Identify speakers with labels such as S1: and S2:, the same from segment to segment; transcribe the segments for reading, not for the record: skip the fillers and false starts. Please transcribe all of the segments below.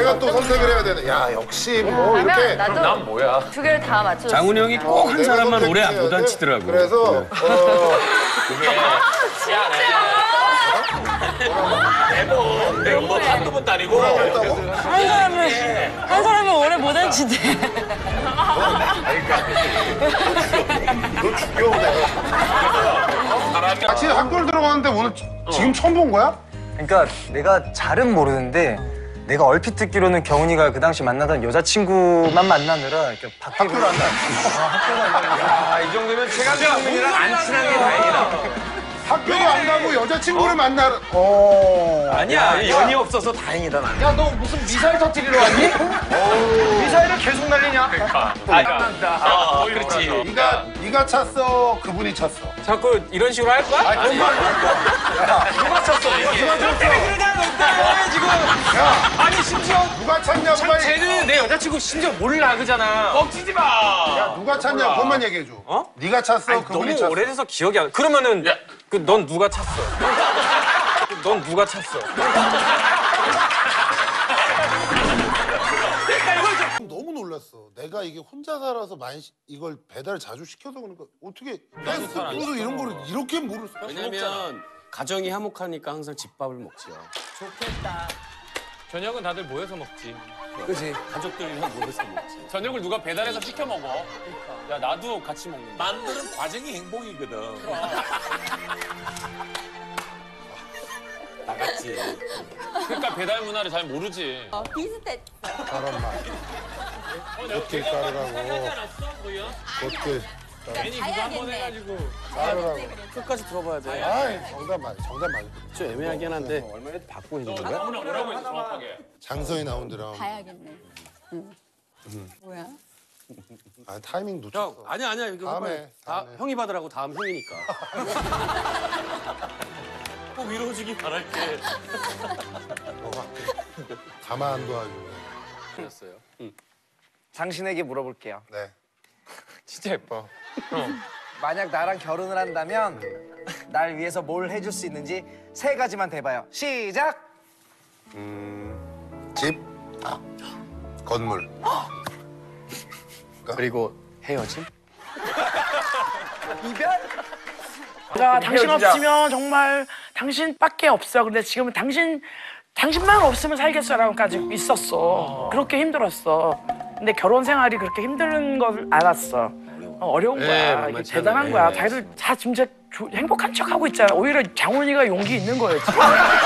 S1: 내가 또 선택을 해야 되네. 야, 역시 뭐 이렇게.
S2: 난 뭐야?
S3: 두 개를 다 맞췄어.
S4: 장훈이 형이 꼭 한 사람만 오래 못 앉히더라고.
S1: 그래서
S2: 내가 뭐 한두 번도 아니고.
S3: 한 사람은 오래 못 앉히대.
S1: 너 죽여 내가. 같이 학교를 들어갔는데 오늘 지금 처음 본 거야?
S5: 그러니까 내가 잘은 모르는데 내가 얼핏 듣기로는 경훈이가 그 당시 만나던 여자친구만 만나느라 이렇게 학교를 안 가.
S4: 이 정도면 최강병이랑 안 친한 게 다행이다.
S1: 학교도 안 가고 여자친구를 만나러.
S4: 아니야, 연이 없어서 다행이다, 난.
S5: 야, 너 무슨 미사일 터뜨리러 왔니? 미사일을 계속 날리냐?
S4: 그렇지.
S1: 네가 찼어, 그분이 찼어.
S4: 자꾸 이런 식으로 할 거야?
S1: 아니, 누가 찼어?
S4: 아니, 심지어
S1: 누가 찼냐고 빨리.
S4: 쟤는 내 여자친구 심지어 몰라, 그잖아. 꺾치지 마.
S1: 야, 누가 찼냐고 그것만 얘기해줘.
S4: 어?
S1: 네가 찼어,
S4: 아니,
S1: 그분이
S4: 너무
S1: 찼어.
S4: 오래돼서 기억이 안 나. 그러면은 넌 누가 찼어? 넌 누가 찼어?
S1: 너무 놀랐어. 내가 이게 혼자 살아서 이걸 배달 자주 시켜서 그러니까 어떻게 가스불도 이런 거를 이렇게 모를 수가 없잖아.
S6: 왜냐면 가정이 화목하니까 항상 집밥을 먹지요.
S4: 저녁은 다들 모여서 먹지.
S6: 그렇지. 가족들이랑 모여서 먹지.
S4: 저녁을 누가 배달해서 시켜 먹어. 야, 나도 같이 먹는다.
S2: 만드는 과정이 행복이거든.
S6: 나갔지.
S4: 그러니까 배달 문화를 잘 모르지.
S3: 비슷했어.
S1: 저런 말. 어떻게 따르라고. 어떻게
S4: 괜히 그거 한 번 해가지고.
S1: 따르라고.
S6: 끝까지 들어봐야 돼.
S1: 아이, 정답 맞아.
S6: 좀 애매하긴 한데 얼마나 받고 해준 거야?
S4: 뭐라고 했어, 정확하게.
S1: 장서희 나온 드라마.
S3: 봐야겠네. 뭐야?
S1: 아, 타이밍 놓쳤어.
S6: 형, 아니야 이거
S1: 다음에.
S6: 형이 받으라고 다음 형이니까. 꼭 위로해주기 바랄게.
S1: 가만 안 둬가지고.
S6: 그랬어요.
S5: 당신에게 물어볼게요.
S1: 네.
S4: 진짜 예뻐.
S5: 만약 나랑 결혼을 한다면 날 위해서 뭘 해줄 수 있는지 3가지만 대봐요. 시작!
S1: 집. 건물.
S6: 그리고 헤어짐?
S5: 이별?
S7: 내가 당신 없으면 정말 당신밖에 없어. 근데 지금은 당신만 없으면 살겠어라고까지 있었어. 그렇게 힘들었어. 근데 결혼 생활이 그렇게 힘든 걸 알았어. 어려운 거야. 이게 대단한 거야. 자기들 다 진짜 행복한 척 하고 있잖아. 오히려 장훈이가 용기 있는 거예요. 지금.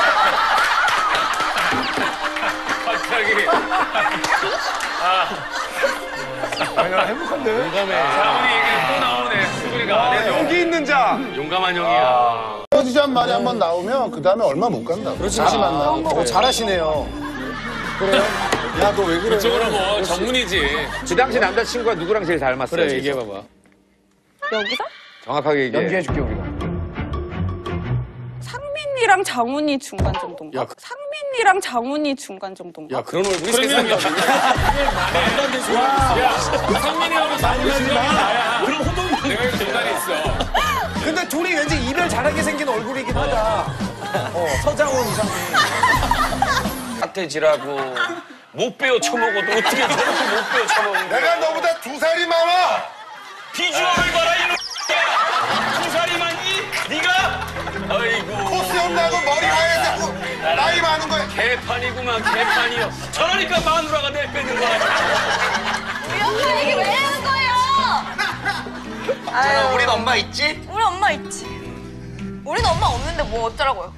S4: 갑자기.
S1: 아니야, 행복한데?
S4: 장훈이 얘기가 또 나오네. 수근이가.
S5: 여기 있는 자!
S6: 용감한 형이야.
S1: 헤어지자는 말이 한 번 나오면 그 다음에 얼마 못 간다. 다시 만나면.
S5: 잘하시네요.
S1: 야, 너 왜 그래?
S4: 그쪽으로 뭐 전문이지.
S8: 그 당시 남자친구가 누구랑 제일 닮았어요?
S6: 그래 얘기해봐봐.
S3: 여기서?
S8: 정확하게 얘기해.
S5: 연기해줄게, 우리가.
S9: 상민이랑 장훈이 중간 정도인가?
S6: 야,
S9: 상민이랑 장훈이 중간 정도인가?
S6: 야 그런 얼굴이 세상에 없네.
S4: 상민이하고 장훈이 나야. 그럼 호동 내가 여기 중간에 있어.
S5: 근데 둘이 왠지 이별 잘하게 생긴 얼굴이긴 하다. 서장훈 이상이.
S4: 핫해지라고 못 배워 쳐먹어도 어떻게 저렇게 못 배워 쳐먹는 거야.
S1: 내가 너보다 2살이 많아!
S4: 비주얼을 봐라 이놈. 2살이 많니? 네가? 아이고.
S1: 코수염 나고 머리 하얘지고 나이 많은 거야.
S4: 개판이구만 개판이요. 저러니까 마누라가 내 빼는 거야.
S3: 우리 엄마 얘기 왜 하는 거예요? 아유,
S5: 우린 엄마 있지?
S3: 우리 엄마 있지. 우리는 엄마 없는데 뭐 어쩌라고요?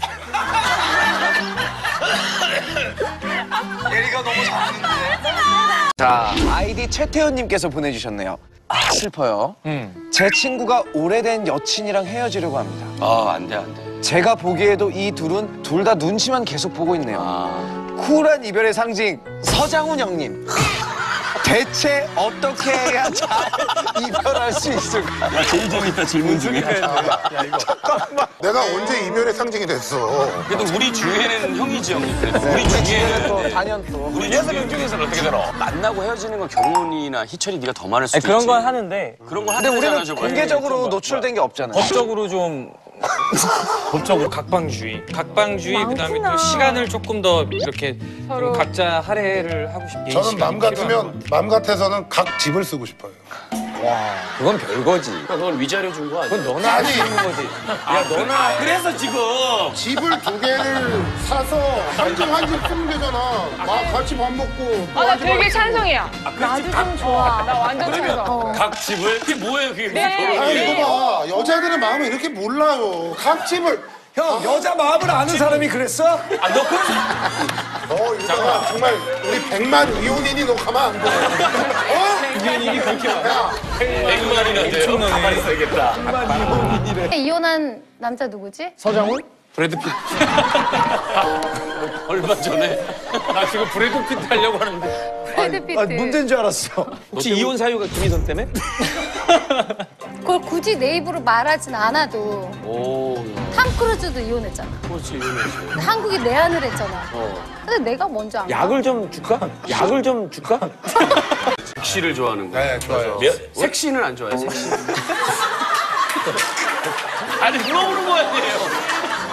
S5: 예리가 너무 잘하는데. 자, 아이디 최태훈님께서 보내주셨네요. 아, 슬퍼요. 제 친구가 오래된 여친이랑 헤어지려고 합니다.
S6: 안 돼.
S5: 제가 보기에도 이 둘은 둘 다 눈치만 계속 보고 있네요. 쿨한 이별의 상징 서장훈 형님. 대체 어떻게 해야 잘 이별할 수 있을까?
S6: 제일 재밌다 질문 중에.
S5: 잠깐만.
S1: 내가 언제 이별의 상징이 됐어?
S6: 그래도 우리 중에는 형이지 형님. 그래도
S5: 우리
S6: 우리
S5: 중에는
S6: 중에는
S5: 또 단연 또.
S6: 우리 6명 중에서는 어떻게 들어? 만나고 헤어지는 건 경훈이나 희철이 네가 더 많을 수도 있지.
S5: 그런 건 하는데.
S6: 그런 건
S5: 근데
S6: 하는
S5: 우리는
S6: 거잖아, 저번에.
S5: 공개적으로 노출된 게 없잖아요.
S4: 법적으로 좀 법적으로 각방주의 그다음에 또 시간을 조금 더 이렇게 좀 각자 할애를 하고 싶게.
S1: 저는 맘 같아서는 각 집을 쓰고 싶어요.
S6: 그건 별거지. 그건 위자료 준 거 아니야? 그건 너나
S1: 아니.
S6: 하시는 거지. 야, 너나.
S2: 그래서 지금
S1: 집을 2개를 사서 한 집 쓰면 되잖아. 같이 밥 먹고. 또
S3: 아, 나
S1: 한 집
S3: 되게
S1: 하고.
S3: 찬성이야. 나도 좀 좋아. 나 완전 찬성.
S2: 각 집을 그게 뭐예요 그게?
S3: 네.
S1: 아니 이거 봐. 여자들의 마음을 이렇게 몰라요. 각 집을.
S5: 형 여자 마음을 아는 사람이 그랬어?
S2: 아, 너 그럼
S1: 이거 정말 우리 100만 이혼인이 너 가만 안 둬.
S4: 이혼이 그렇게 많아.
S2: 100만이나 돼요. 가만히 있어야겠다.
S10: 이혼한 남자 누구지?
S5: 서장훈?
S4: 브래드 피트.
S2: 얼마 전에
S4: 나 지금 브래드 피트 하려고 하는데.
S10: 브래드 피트.
S5: 문제인 줄 알았어.
S6: 혹시 이혼 사유가 김희선 때문에?
S10: 그걸 굳이 내 입으로 말하진 않아도
S6: 오,
S10: 탐 크루즈도 이혼했잖아.
S6: 그렇지, 이혼했지.
S10: 한국이 내한을 했잖아. 근데 내가 먼저 안 가.
S6: 약을 좀 줄까? 약을 좀 줄까? 섹시를 좋아하는 거야.
S1: 네, 좋아요.
S6: 섹시는 안 좋아해, 섹시.
S2: 아니 물어보는 거 아니에요.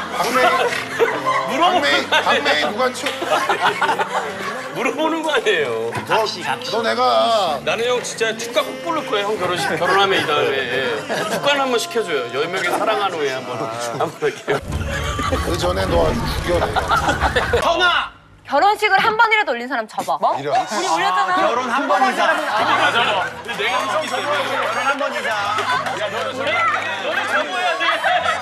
S1: 박매희 누가 치?
S2: 물어보는 거 아니에요.
S1: 너 내가
S2: 나는 형 진짜 축가 꼭 부를 거예요. 형 결혼하면 이 다음에 축가는 한번 시켜줘요. 10명의 사랑한 후에 한번 할게요.
S1: 그 전에 너 아주 죽여 내가.
S2: 형아.
S3: 결혼식을 한 번이라도 올린 사람 잡아. 뭐?
S1: 이런.
S3: 우리 올렸잖아.
S5: 결혼 한 번 이상.
S2: 맞아. 내가 하기 때문에.
S5: 결혼 한 번 이상.
S2: 야 너는 접어야 돼.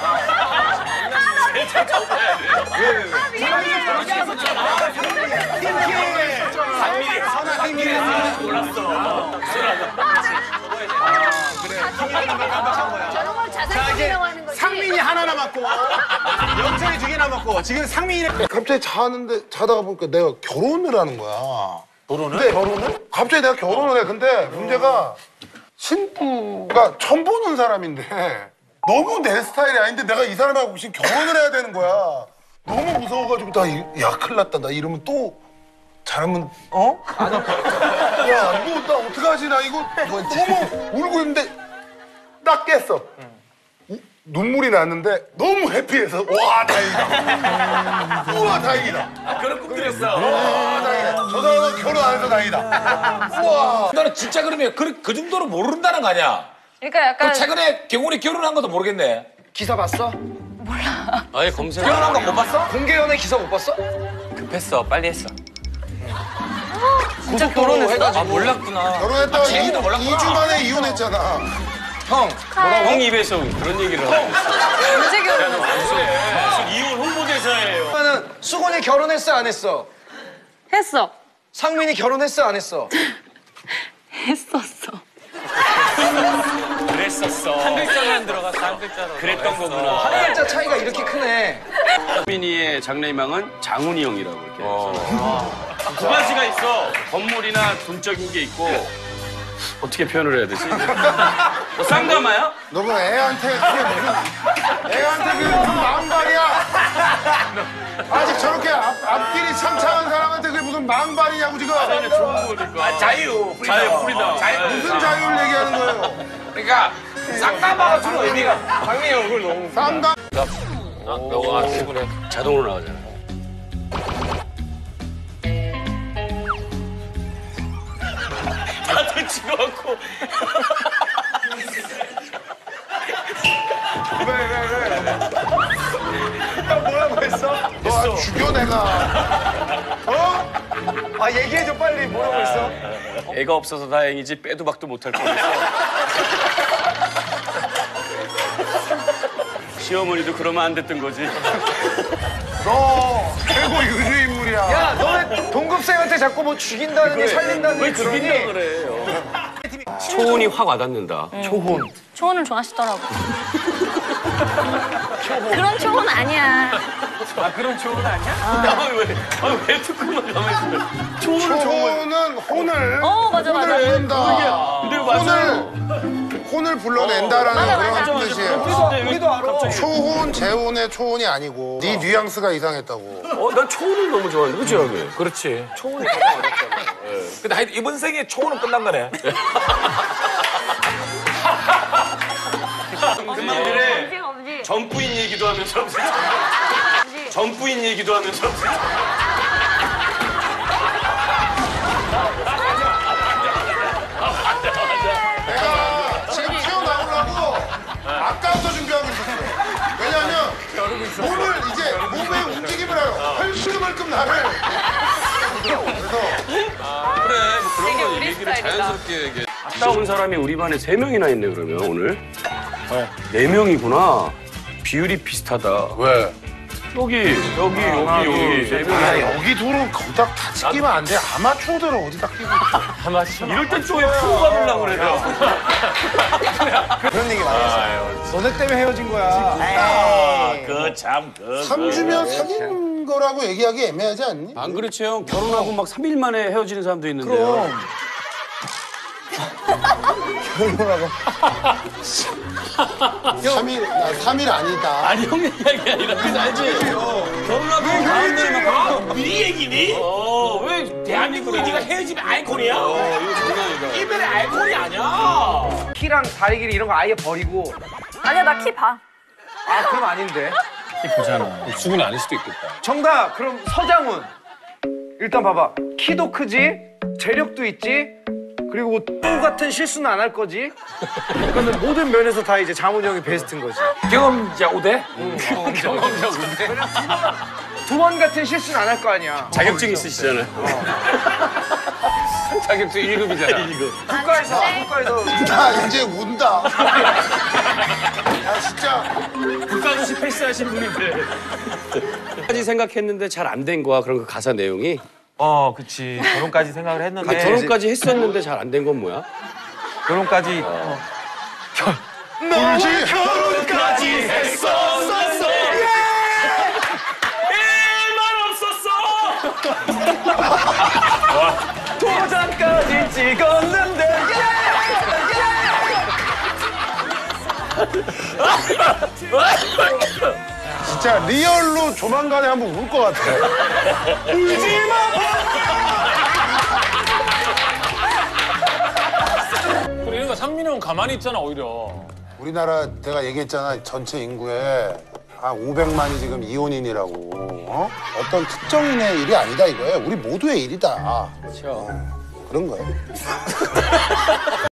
S2: 접어야 돼.
S10: 저런 걸 자세히 설명하는 거지.
S5: 상민이 하나 남았고 영철이 2개 남았고 지금 상민이
S1: 갑자기 자다가 보니까 내가 결혼을 하는 거야. 결혼을? 갑자기 내가 결혼을 해. 근데 문제가 신부가 처음 보는 사람인데 너무 내 스타일이 아닌데 내가 이 사람하고 지금 결혼을 해야 되는 거야. 너무 무서워가지고 야 큰일 났다. 나 이러면 또 잘하면 야 이거 나 어떡하지? 나 이거 너무 울고 있는데 딱 깼어. 눈물이 났는데 너무 해피해서 와 다행이다. 우와 다행이다.
S2: 그런 꿈들였어.
S1: 와 다행이다. 저 사람은 결혼 안 해서 다행이다. 우와.
S2: 너는 진짜 그러면 그 정도로 모른다는 거 아니야?
S3: 그러니까 약간
S2: 최근에 경훈이 결혼한 것도 모르겠네.
S5: 기사 봤어?
S6: 아예 검색.
S2: 결혼한 거 못 봤어?
S5: 공개 연애 기사 못 봤어?
S6: 급했어, 빨리 했어.
S3: 진짜 결혼했어?
S6: 아, 몰랐구나.
S1: 결혼했다가 2주 만에 이혼했잖아.
S5: 형
S6: 형 입에서 그런 얘기를 하고 있어.
S3: 언제 결혼했어?
S2: 무슨 이혼 홍보대사예요.
S5: 그러면은 수건이 결혼했어 안 했어?
S9: 했어.
S5: 상민이 결혼했어 안 했어?
S9: 했었어.
S2: 그랬었어.
S6: 한 글자만 들어갔어, 한 글자로.
S2: 그랬던 거구나.
S5: 한 글자 차이가 이렇게 크네.
S6: 민이의 장래희망은 장훈이 형이라고 이렇게.
S2: 두 가지가 있어.
S6: 건물이나 돈적인 게 있고 어떻게 표현을 해야 되지?
S2: 너 쌍가마야?
S1: 너 그 애한테 그게 무슨 망발이야? 아직 저렇게 앞길이 창창한 사람한테 그게 무슨 망발이냐고 지금.
S2: 좋은 거니까. 자유 뿌리다.
S1: 무슨 자유를 얘기하는 거예요?
S2: 그러니까 쌍가마가 주는 의미가.
S6: 장래희 얼굴 너무.
S1: 쌍가.
S6: 너가 피곤해. 자동으로 나가잖아.
S2: 다들 찍어갖고.
S5: 뭐라고 했어?
S1: 너 아주 죽여 내가.
S5: 아 얘기해줘 빨리 뭐라고 했어?
S6: 애가 없어서 다행이지 빼도 박도 못할 뻔했어. 시어머니도 그러면 안 됐던 거지.
S1: 너 최고 유주 인물이야.
S5: 야 너네 동급생한테 자꾸 뭐 죽인다느니 살린다느니
S6: 왜
S5: 그러니?
S6: 죽인다 그래? 초혼이 확 와닿는다. 초혼.
S3: 초혼을 좋아하시더라고. 그런 초혼 아니야.
S5: 아 그런 조언 아니야?
S2: 왜 듣고만 가만히 있어?
S1: 초는 혼을
S3: 맞아.
S1: 부른다.
S2: 근데 맞아요.
S1: 혼을 불러낸다라는
S3: 맞아.
S1: 그런 뜻이에요.
S5: 우리도 알아.
S1: 초혼, 재혼의 초혼이 아니고 네 뉘앙스가 이상했다고.
S6: 난 초혼을 너무 좋아하는데, 그치, 형이?
S2: 그렇지. 초혼이 너무 어렵잖아. 근데 하여튼 이번 생에 초혼은 끝난 거네.
S3: 엄지.
S2: 전부인 얘기도 하면서 전부인 얘기도 하면서
S1: 내가 지금 튀어나오려고 아까부터 준비하고 있었어요. 왜냐하면 몸을 이제 몸의 움직임을 하요. 헐끔헐끔 나를. 그래서
S2: 그래 뭐 그런 거 얘기를 자연스럽게 얘기해. 아까운 사람이 우리 반에 3명이나 있네 그러면 오늘. 4명이구나. 비율이 비슷하다.
S1: 왜?
S2: 여기 4명이.
S1: 아, 여기 둘은 거기다 다 찍기면 안 돼. 아마추어들은 어디다 끼고 있어.
S2: 이럴 땐 쪽에 프로 가보려고 그래.
S5: 그런 얘기 많이 했어요. 너네 때문에 헤어진 거야.
S6: 그참
S1: 3주면 사귄 거라고 얘기하기 애매하지 않니?
S2: 안 그렇지 형. 결혼하고 막 3일 만에 헤어지는 사람도 있는데요.
S5: 결혼하고.
S1: 3일 아니다.
S2: 아니 형 얘기가 아니라 그래서 알지? 결혼하고 다음 날에 막
S6: 미리 얘기니?
S2: 왜
S6: 대한민국에 네가 헤어지면 아이콘이야?
S2: 이거 장난이다.
S6: 이별의 아이콘이 아니야.
S5: 키랑 다리 길이 이런 거 아예 버리고.
S3: 아니야 나 키 봐.
S5: 아, 그럼 아닌데.
S4: 수근이 아닐 수도 있겠다.
S5: 정답. 그럼 서장훈. 일단 봐봐. 키도 크지, 재력도 있지, 그리고 똥 같은 실수는 안 할 거지. 그러니까 모든 면에서 다 이제 장훈 형이 베스트인 거지.
S6: 경험자 우대?
S2: 경험자 우대.
S5: 두 번 같은 실수는 안 할 거 아니야.
S2: 자격증 있으시잖아요.
S6: 자격증 1급이잖아.
S5: 국가에서.
S1: 나 이제 운다. 야 진짜.
S2: 국가고시 패스하신 분인데. 까지 생각했는데 잘 안 된 거야 그런 그 가사 내용이.
S4: 그치. 결혼까지 생각을 했는데.
S2: 결혼까지 했었는데 잘 안 된 건 뭐야?
S4: 결혼까지.
S1: 너를
S2: 결혼까지 했었어. 일만 없었어.
S5: 도장까지 찍었는데.
S1: 진짜 리얼로 조만간에 한번 울 것 같아. 울지 마.
S4: 이런 거 상민이 형 가만히 있잖아 오히려.
S1: 우리나라 내가 얘기했잖아 전체 인구에 한 500만이 지금 이혼인이라고. 어떤 특정인의 일이 아니다 이거예요. 우리 모두의 일이다. 그렇죠. 그런 거예요.